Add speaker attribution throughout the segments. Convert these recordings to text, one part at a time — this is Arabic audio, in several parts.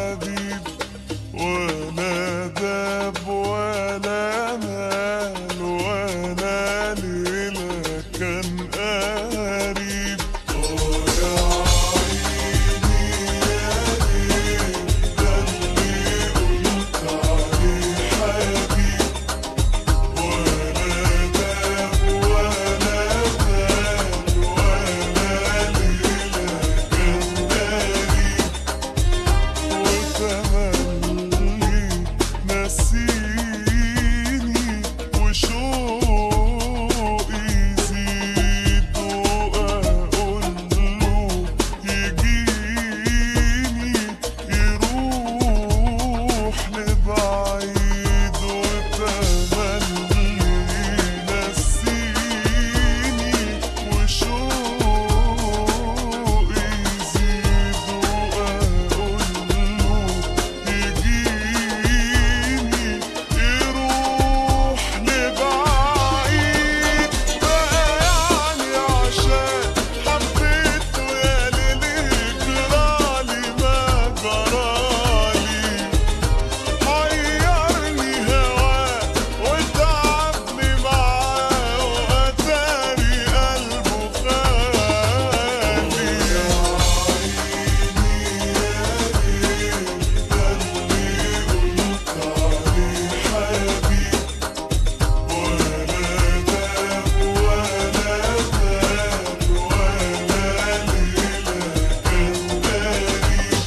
Speaker 1: حبيب، ولا داب ولا مال ولا ليلة كان قريب. يا عيني يا ليل، ده اللي قلت عليه حبيب، ولا داب ولا مال ولا ليلة كان قريب. وتملي نسيني وشوقي يزيد، وأقول له يجيني يروح لبعيد. وتملي نسيني وشوقي يزيد، وأقول له يجيني يروح لبعيد. بقى يعني عشان حبيته يا ليل جرالي ما جرالي، حيرني هواه وتعبني معاه وأتاري قلبه خالي. يا عيني يا ليل، ده اللي قلت عليه حبيب، ولا داب ولا مال ولا ليلة كان قريب.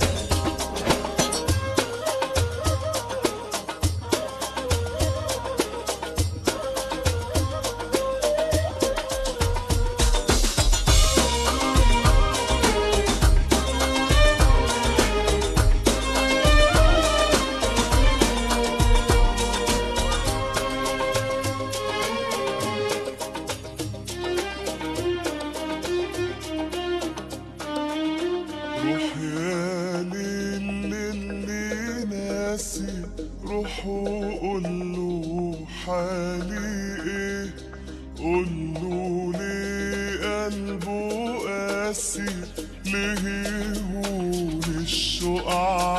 Speaker 1: روح يا ليل اللي ناسي، روح وقول له حالي ايه، قول له ليه قلبه قاسي، ليه يهون الشوق